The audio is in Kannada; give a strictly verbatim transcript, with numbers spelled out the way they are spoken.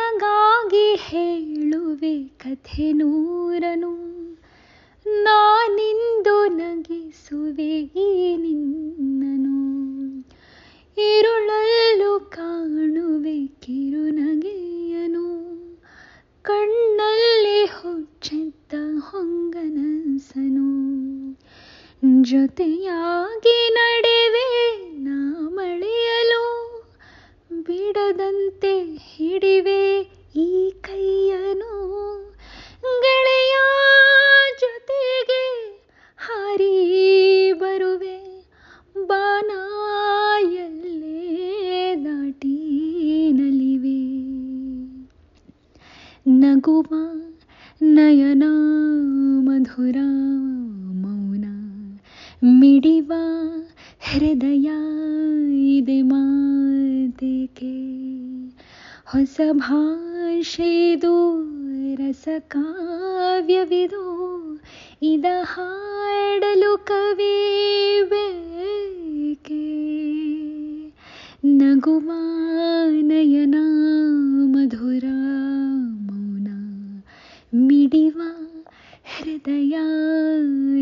ನಿನಗಾಗಿ ಹೇಳುವೆ ಕಥೆ ನೂರನು, ನಾನಿಂದು ನಗಿಸುವೆ ಈ ನಿನ್ನನು. ഇരുളಲ್ಲೂ ಕಾಣುವೆ ಕಿರುನಗೆಯನು, ಕಣ್ಣಲ್ಲಿ ಹುಚ್ಚೆತ್ತ ಹೊಂಗನಸನು. ಜೊತೆಯಾಗಿ ನಡೆವೆ ನಾ ಮಳೆಯಲು, ಬಿಡದಂತೆ ಹಿಡಿವೆ ಈ ಕೈಯನು. ಗೆಳೆಯ ಜೊತೆಗೆ ಹಾರಿ ಬರುವೆ, ಬಾನ ಎಲ್ಲೇ ದಾಟಿ ನಲಿವೆ. ನಗುವ ನಯನ ಮಧುರ ಮೌನ, ಮಿಡಿವ ಹೃದಯ ಇದೆ ಮಾತೇಕೆ. ಹೊಸ ಭಾಷೆದು ರಸ ಕಾವ್ಯವಿದು, ಇದ ಹಾಡಲು ಕವಿ ಬೇಕೆ. ನಗುವ ನಯನ ಮಧುರ ಮೌನ, ಮಿಡಿವ ಹೃದಯ